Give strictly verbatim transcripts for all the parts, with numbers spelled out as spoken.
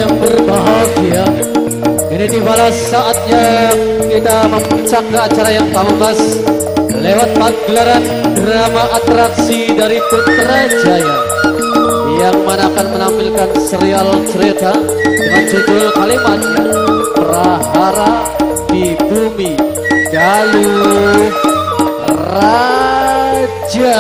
yang berbahagia, ini tibalah saatnya kita memuncakkan acara yang pamungkas lewat pagelaran drama atraksi dari Putrajaya, yang mana akan menampilkan serial cerita dengan judul kalimatnya Prahara di Bumi Galuh Raja.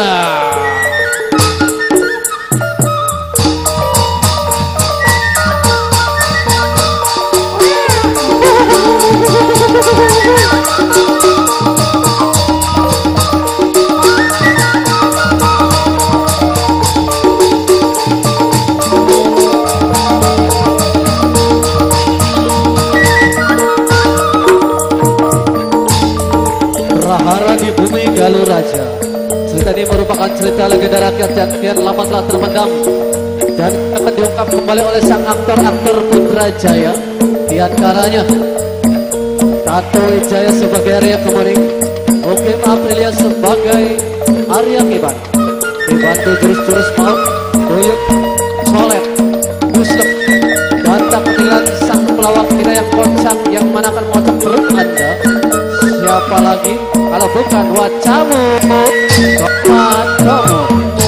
Prahara di Bumi Galuh Raja. Cerita ini merupakan cerita legenda rakyat yang kian lama telah terpendam dan akan diungkap kembali oleh sang aktor-aktor Putrajaya, di antaranya Tato Wijaya sebagai Arya Kemuning, Ukim Aprilia sebagai Arya Kiban, dibantu jurus-jurus maut, Duyuk, Solet, Guslep, dan tampilan sang pelawak kita yang kocak yang mana akan mengocok perut Anda. Siapa lagi kalau bukan Wacamu Matomo.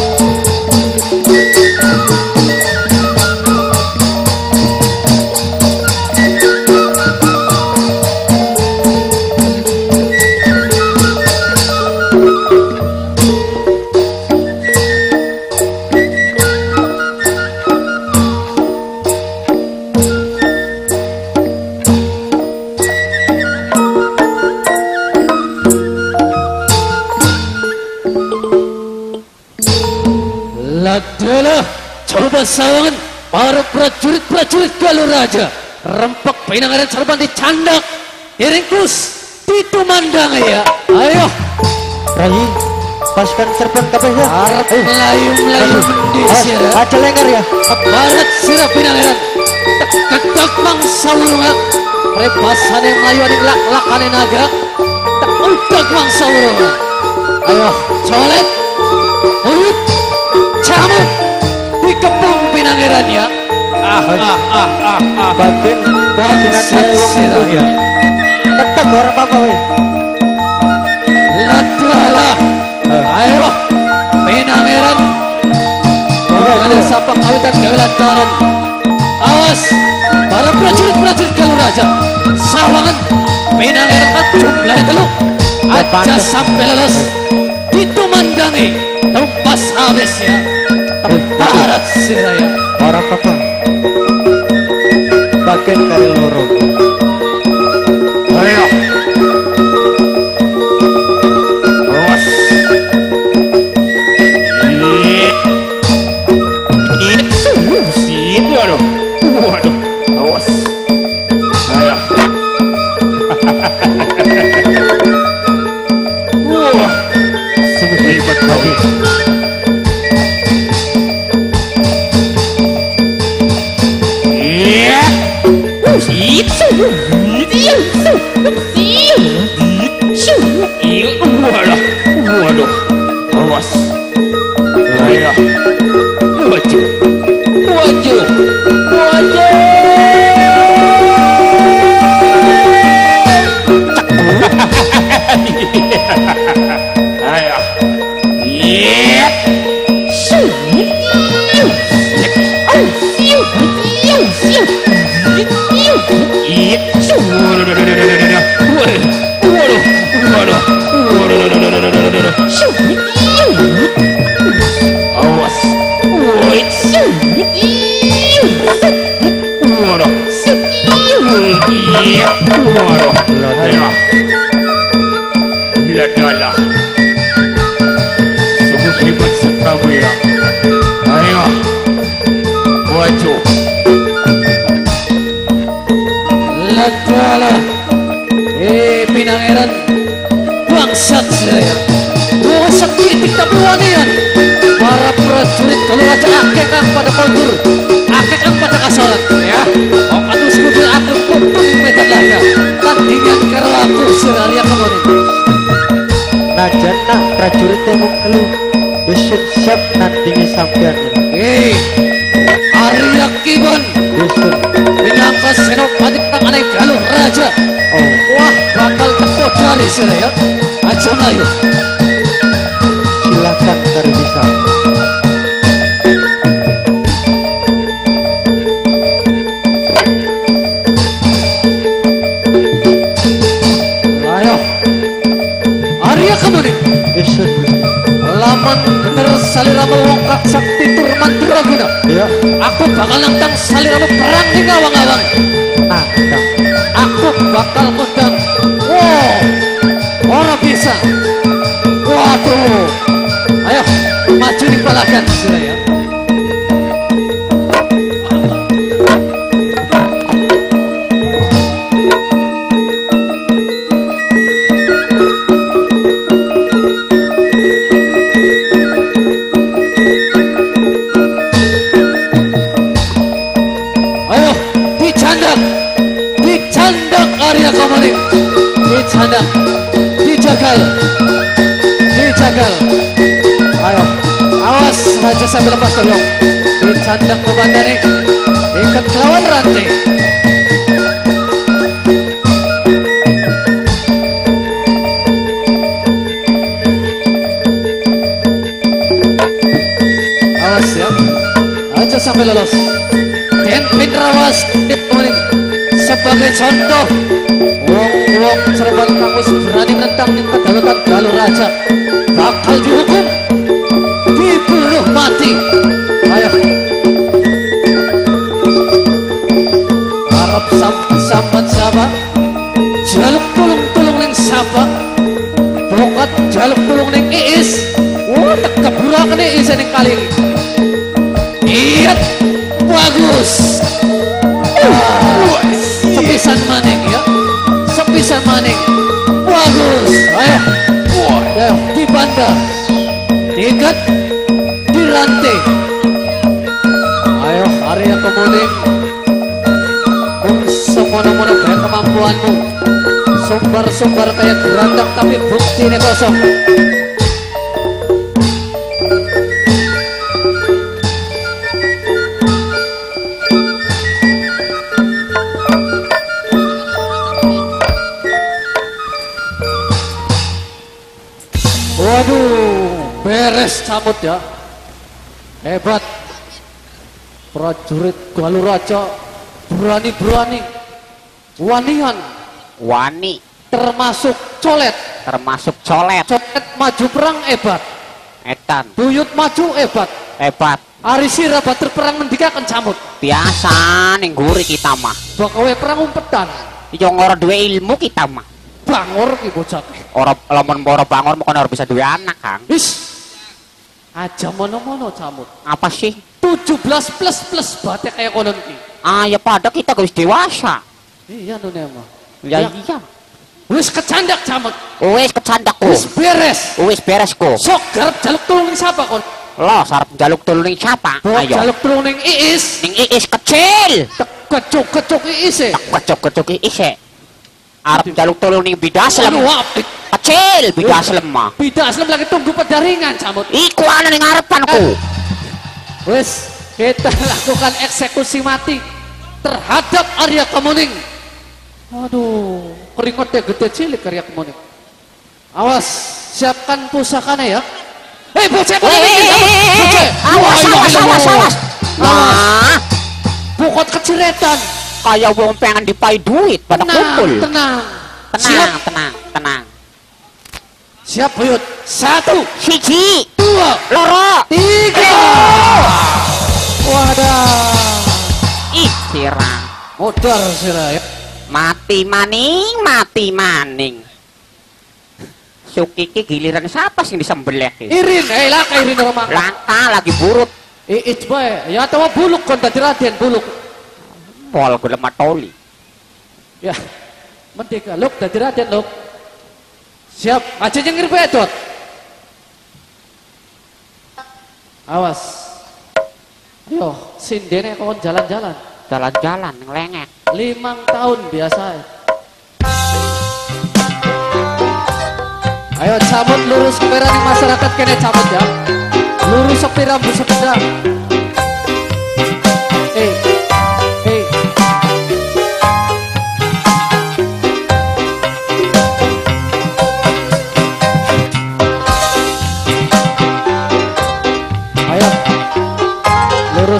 Adalah coba sawangan para prajurit-prajurit Galuh Raja, rempek pinangaran serban dicandak, diringkus, ditumandang ya. Ayo, Rai, pasukan serban kabeh ya. Arep melayu-melayu mendisir. Aja lengkar ya. Barat sirah pinangaran, tek-tek mangsa ulunga, repasane melayu aning lak-lakane naga, tak udak mangsa ulunga. Ayo, colet, urut, camu dikepung pinangerannya. Ah ah ah ah ah. Batin batinan ya. Tetap orang apa weh. Ladala. Ayo pinangeran. Ada sapa kawitan gawelan taran. Awas para prajurit-prajurit Galuh Raja. Sawangan pinangeran jumlah telu. Aja sampai leles ditumandangi tumpas habis ya. Barat siraya Orang apa? Bagian kari loro. ayo awas itu sih waduh waduh awas ayo wah sungguh hebat lagi. Waduh, waduh, awas, ayo, wajib, wajib, wajib. Ayo, iya, awas, wait, waduh, iya, waduh, ayo, ladala, sungguh hebat sekali ya, ayo, wajib. Ladala, eh pinangeran bangsat saya, bangsat titik tabuanian. Para prajurit Galuh Raja akeh kang pada kondur, akeh kang pada kasolat ya. Wong atuh sekutu atur kutung medan laga, tandingan karo aku Arya Kemuning. Najan nak prajurit temu kelu, wis siap nandingi sampean. Eh, Arya Kiban, Wis Saka Senopati tangannya Galuh Raja. Oh, Wah, bakal teko dari sini ya. Aja ayo. silakan dari bisa. Ayo. Arya kemudi. Isun. Laman bener saliramu wongkak sakti turman turaguna. Ya. Aku bakal nantang saliramu perang di ngawang-ngawang. Nah, nah. Aku bakal ngundang. Wow, orang bisa. Waduh. Ayo, maju di balagan sudah ya. Ayo, dicandak. Dicandak Arya Komani. Dicandak. Dijagal. Dijagal. Ayo, awas Raja sambil lepas tolong. Dicandak pemandani. Ikat lawan rantai. Awas ya. Raja sampai lolos. Dan Pindrawas Komani sebagai contoh. Wong-wong serban kamus berani menentang kedaulatan Galuh Raja bakal dihukum, dibunuh mati. Ayo, harap sambat siapa? Jaluk tulung-tulung ning siapa? Bokat jaluk tulung ning Iis. Wah, tekep burakan Iis ning kali ini. Iya, bagus. Wah, sepisan maning ya. Sepisan maning. Bagus. Ayo. Ayo, di bandar. Diikat. Dirantai. Ayo, Arya Komani. Semono-mono kayak kemampuanmu. Sumber-sumber kayak gerandak tapi buktinya kosong. Waduh, beres camut ya. Hebat. Prajurit Galuh Raja berani-berani. Wanian. Wani, Termasuk colet. termasuk colet. Colet maju perang hebat. Edan, Buyut maju hebat. hebat. Ari sira batur perang mendikakan camut. Biasa ning guri kita mah. Bakawe perang umpetan. Yo ora duwe ilmu kita mah. Bangor ki bocah. Ora lamun ora bangor mah ora bisa duwe anak, Kang. Wis. Aja mono-mono camut. Apa sih? tujuh belas plus plus batek kayak konon ki. Ah, ya pada kita wis dewasa. Iya nune mah. Ya, Ya. iya. Wis kecandak camut. Wis kecandakku. Wis beres. Wis beresku. Sok garap jaluk tulung ning siapa kon? Lo sarep jaluk tulung ning siapa? Bok Ayo. jaluk tulung ning Iis. Ning Iis kecil. Kecuk-kecuk Iis e. Kecok-kecok Iis. e. Arep jaluk tulung ning Bidaslem. Aduh, apik. Kecil Bidaslem mah. Bida aslam lagi tunggu pendaringan camut. Iku ana ning ngarepanku. Wes, kita lakukan eksekusi mati terhadap Arya Kemuning. Aduh, keringatnya gede cilik Arya Kemuning. Awas, siapkan pusakanya ya. Hei, bocah, bocah, bocah. Awas, awas, awas, awas. Nah, Bukot keciretan. kayak wong pengen dipai duit pada Tenang, kumpul. tenang. Tenang, Siap, tenang, tenang. siap buyut. Satu, Siji, dua, loro, tiga. Wadah. ih, sirah. Modar sirah ya. Mati maning, mati maning. Sukiki giliran siapa sih disembelih? ki? Irin, eh laka Irin rumah. Langka lagi burut. Iit bae, ya tawa buluk kon tadi Raden buluk. Pol gue lemah toli. Ya, mendeka luk tadi Raden luk. Siap, aja nyengir bedot. Awas. Yo, sindene kawan jalan-jalan. Jalan-jalan ngelengek. Limang tahun biasa. Ayo cabut lurus ke merah masyarakat kene cabut ya. Lurus sepi rambu sepeda. Eh, eh.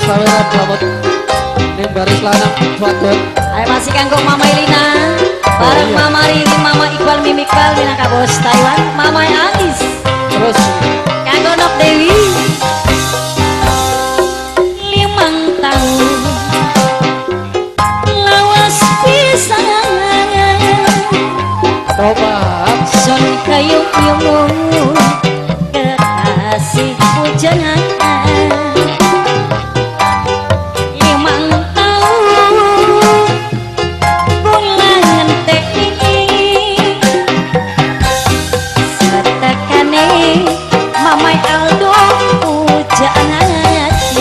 saweran selamat ning baris lanang wadon. Ayo masih kanggo Mama Elina bareng Oh, iya. Mama Riri, Mama Iqbal, Mimi Iqbal, Minangka Bos Taiwan, Mama Anis, Terus kanggo Nok Dewi. Limang tahun lawas pisan tobat son kayu yung kekasih pujangan. Limang tahun bulan teki setekane Mamai Aldo pujaan hati.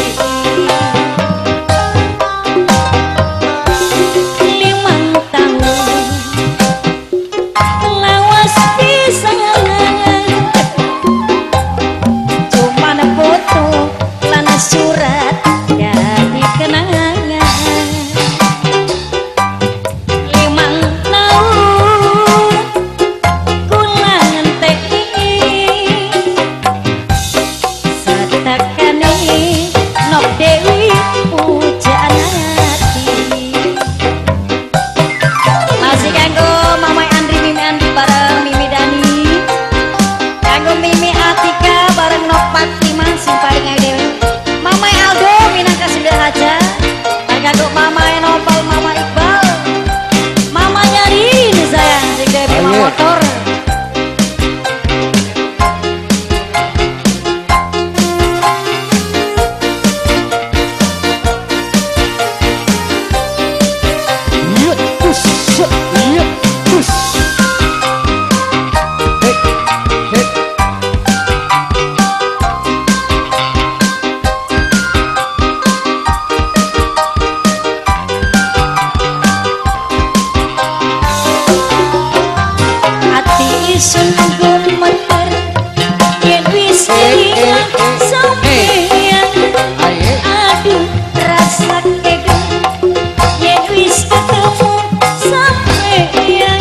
Limang tahun lawas pisan cuman foto lan surat jadi kenangan. Limang tahun kula ngenteni satekane Nok Dewi pujaan hati. Masih kanggo Mamai Andri, Mimi Andi bareng Mimi Dani, kanggo Mimi Atika bareng Nok Fatima sing paling ayu dewe. Mamai Aldo Minangka Sindah aja, kanggo Mamai Nopal, Mama Iqbal, Mama Nyari ini sayang sing dewe Ayo. Mama motor. iya us iya us. Hei hei Ati isun anggun meter yen wis kelingan sampeyan. ayo Aduh rasa kegen yen wis ketemu sampeyan.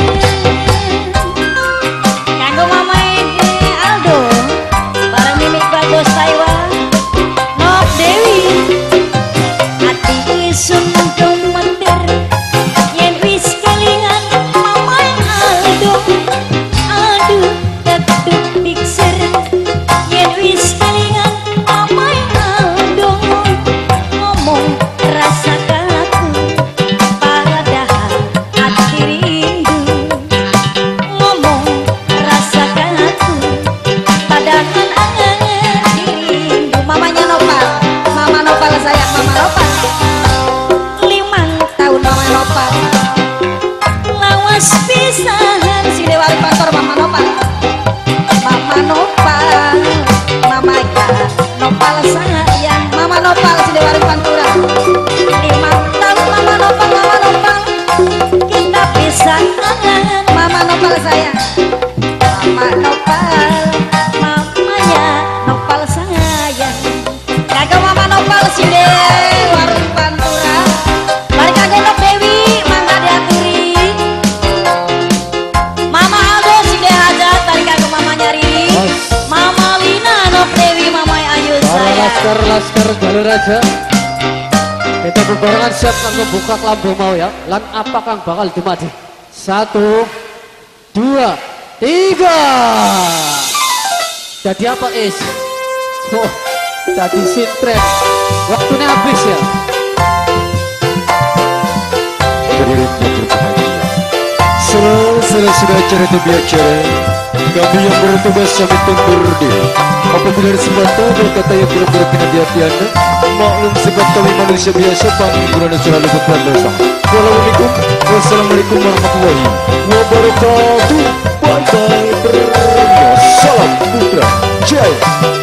Kanggo Mama Aldo bareng Mimi Iqbal Bos Taiwan, Nok Dewi. Ati isun anggun meter yen wis kelingan Mama Aldo. Aduh ketuk pikser yen wis kelingan Mama Aldo. Ngomong rasa kaku padahal hati rindu. Ngomong rasa kaku padahal hati rindu. Mamanya Nopal, Mama Nopal sayang, Mama Nopal. Limang tahun Mama Nopal lawas pisan si Dewa Kantor Mama Nopal. Mama Nopal, Mama ya Nopal sayang, Mama Nopal si Dewa Pantura. Limang tahun Mama Nopal, Mama Nopal kita pisah, Mama Nopal sayang, Mama Nopal, mamanya Nopal sayang. Kagak Mama Nopal si Dewa Pantura. Mari kagak Nok Dewi mangga diaturi. Mama Aldo si Dehaja tadi kagak Mama Nyari. Mas. Mama Lina Nok Dewi Mama Ayu para saya. laskar laskar jalur aja. Kita bebarengan siap kanggo buka kelambu mau ya. Lan apa kang bakal dumadi? Satu, dua, tiga. Jadi apa is? Oh, jadi sintren. Waktunya habis ya. Hadirin yang berbahagia, selesai acara itu bicara, kami yang bertugas sampai tundur diri. Apabila ada sesuatu berkata yang belum berkenan di hati anda, maklum sebab kami manusia biasa, panggilan selalu berdosa. Wassalamualaikum wassalamualaikum warahmatullahi wabarakatuh. Bye bye. Salam Putra Jaya.